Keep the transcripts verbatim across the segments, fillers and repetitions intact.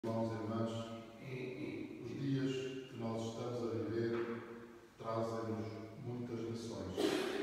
Irmãos e irmãs, os dias que nós estamos a viver trazem-nos muitas lições.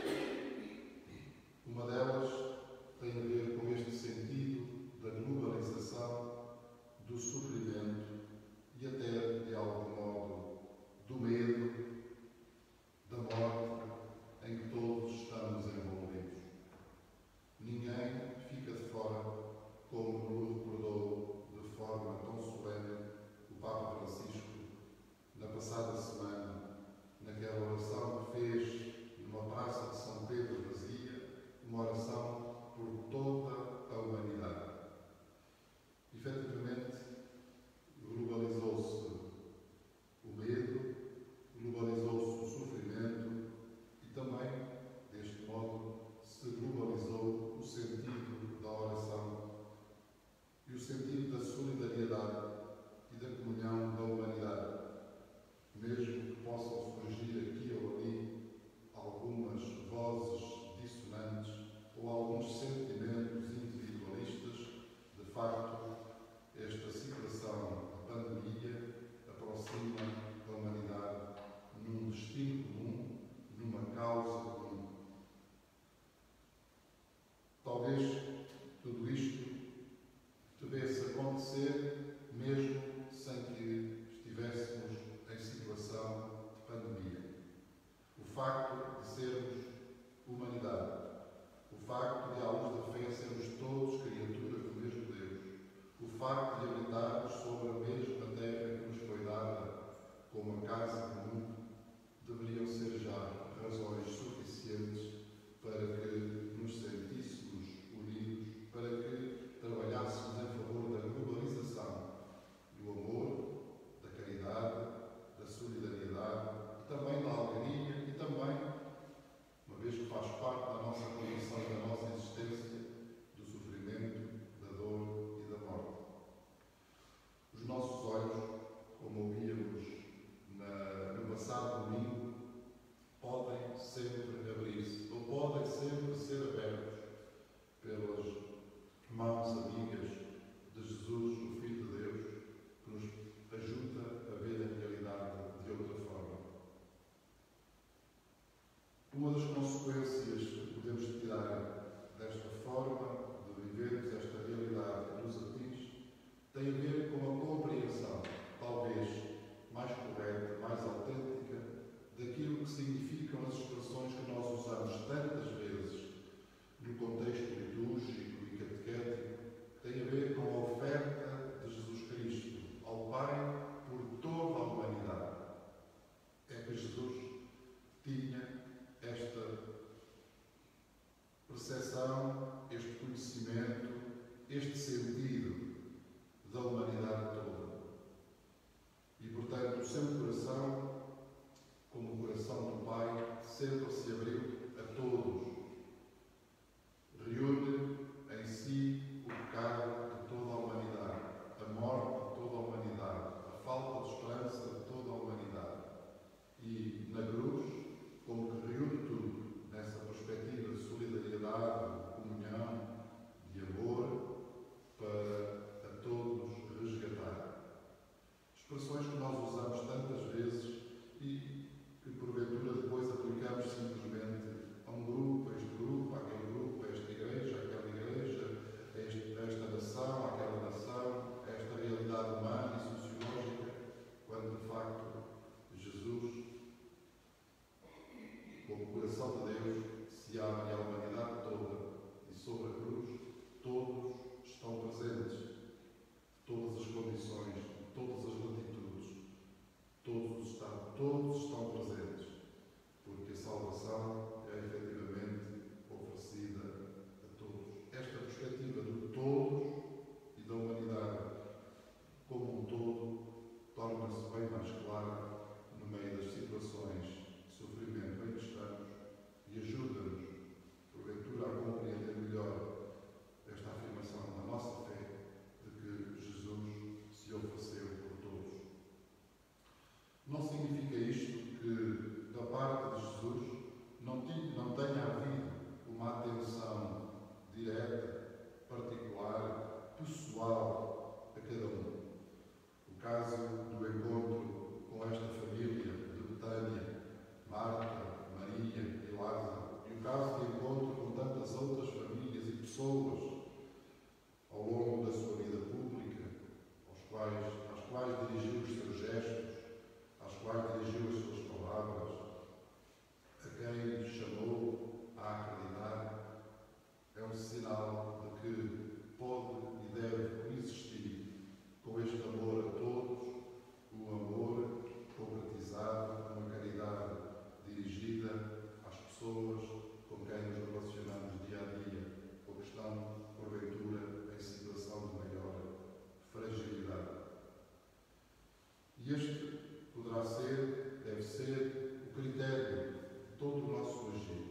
Uma delas tem a ver com este sentido da globalização, do sofrimento e até, de algum modo, do medo, da morte em que todos estamos envolvidos. Ninguém fica de fora, como nos recordou de forma tão solene o Papa Francisco na passada semana, naquela oração que fez numa praça de São Pedro vazia, uma oração por toda a humanidade. Efetivamente, globalizou-se o medo, globalizou-se o sofrimento e também, deste modo, se globalizou o sentido da oração e o sentido da solidariedade e da comunhão da humanidade, mesmo que possam surgir aqui ou ali algumas vozes dissonantes ou alguns sentimentos individualistas. De facto, esta situação, a pandemia, aproxima a humanidade num destino comum, numa causa comum. Talvez tudo isto devesse acontecer mesmo sem que estivéssemos em situação de pandemia. O facto de sermos humanidade, o facto de, à luz da fé, sermos todos criaturas do mesmo Deus, o facto de habitarmos sobre a mesma terra que nos foi dada como a casa comum, deveriam ser já razões suficientes para que nos sentíssemos unidos, para que trabalhássemos em favor da globalização, do amor, da caridade, da solidariedade, e também da alegria e também, uma vez que faz parte da nossa condição e da nossa existência, do sofrimento, da dor e da morte. Os nossos quais dirigiu os seus gestos, às quais dirigiu as suas palavras, a quem chamou a acreditar, é um sinal de que pode e deve coexistir com este amor a todos, o amor concretizado, uma caridade dirigida às pessoas com quem nos relacionamos dia a dia ou que estão, porventura, em situação de maior fragilidade. E este poderá ser, deve ser, o critério de todo o nosso agir.